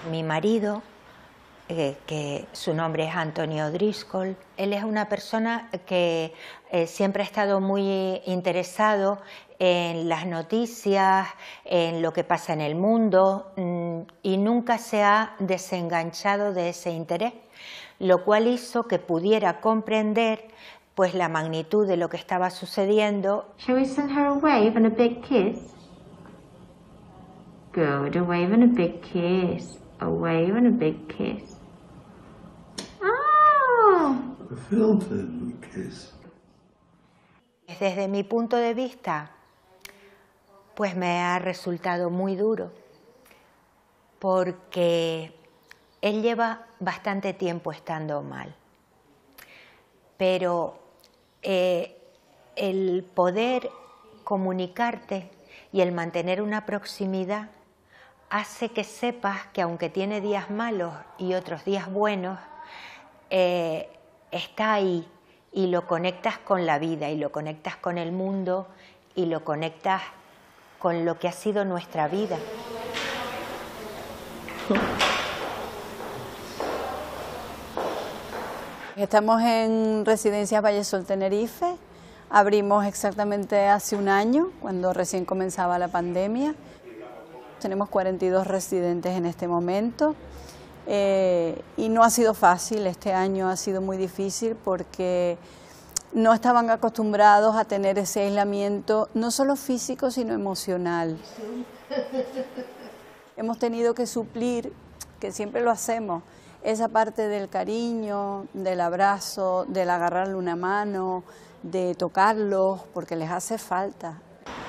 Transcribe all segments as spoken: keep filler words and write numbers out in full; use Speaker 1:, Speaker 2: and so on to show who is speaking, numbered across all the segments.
Speaker 1: Mi marido, eh, que su nombre es Antonio Driscoll, él es una persona que eh, siempre ha estado muy interesado en las noticias, en lo que pasa en el mundo, mmm, y nunca se ha desenganchado de ese interés, lo cual hizo que pudiera comprender pues la magnitud de lo que estaba sucediendo.
Speaker 2: Shall we send her a wave and a big kiss? Good, a wave and a big kiss. A wave and a big kiss. Oh!
Speaker 3: A filtered kiss.
Speaker 1: Desde mi punto de vista, pues me ha resultado muy duro, porque él lleva bastante tiempo estando mal, pero eh, el poder comunicarte y el mantener una proximidad hace que sepas que aunque tiene días malos y otros días buenos, eh, está ahí y lo conectas con la vida y lo conectas con el mundo y lo conectas con lo que ha sido nuestra vida.
Speaker 4: Estamos en Residencia Vallesol Tenerife, abrimos exactamente hace un año, cuando recién comenzaba la pandemia. Tenemos cuarenta y dos residentes en este momento eh, y no ha sido fácil, este año ha sido muy difícil porque no estaban acostumbrados a tener ese aislamiento, no solo físico, sino emocional. Hemos tenido que suplir, que siempre lo hacemos, esa parte del cariño, del abrazo, del agarrarle una mano, de tocarlos, porque les hace falta.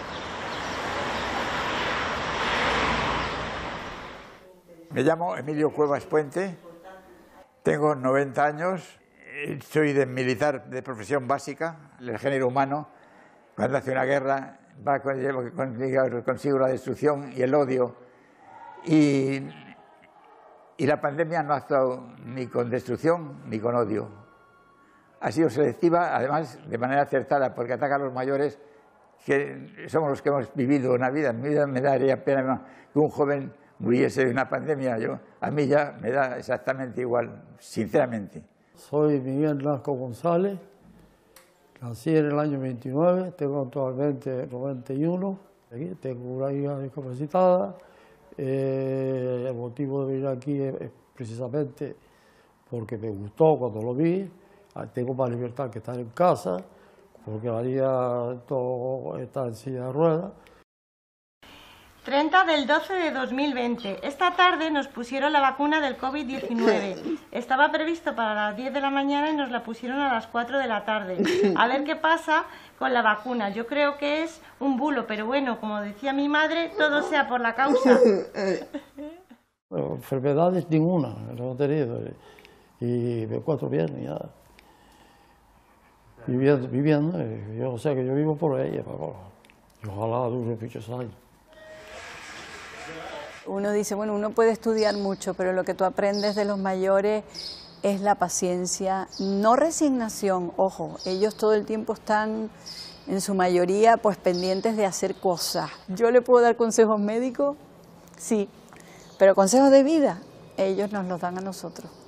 Speaker 5: Me llamo Emilio Cuevas Puente, tengo noventa años, soy de militar de profesión básica, el género humano. Cuando hace una guerra va consigo, consigo la destrucción y el odio, y, y la pandemia no ha estado ni con destrucción ni con odio. Ha sido selectiva, además de manera acertada, porque ataca a los mayores, que somos los que hemos vivido una vida. En mi vida me daría pena que un joven muriese de una pandemia. Yo, a mí ya me da exactamente igual, sinceramente.
Speaker 6: Soy Miguel Blasco González, nací en el año veintinueve, tengo actualmente noventa y uno, tengo una hija discapacitada. Eh, el motivo de venir aquí es, es precisamente porque me gustó cuando lo vi, tengo más libertad que estar en casa, porque María todo está en silla de ruedas.
Speaker 7: treinta del doce de dos mil veinte. Esta tarde nos pusieron la vacuna del COVID diecinueve. Estaba previsto para las diez de la mañana y nos la pusieron a las cuatro de la tarde. A ver qué pasa con la vacuna. Yo creo que es un bulo, pero bueno, como decía mi madre, todo sea por la causa.
Speaker 6: Bueno, enfermedades ninguna, no he tenido. Y me encuentro bien, ya. Viviendo, viviendo, yo sé que yo vivo por ella, pero ojalá dure muchos años.
Speaker 4: Uno dice, bueno, uno puede estudiar mucho, pero lo que tú aprendes de los mayores es la paciencia, no resignación, ojo, ellos todo el tiempo están, en su mayoría, pues pendientes de hacer cosas. ¿Yo le puedo dar consejos médicos? Sí, pero consejos de vida, ellos nos los dan a nosotros.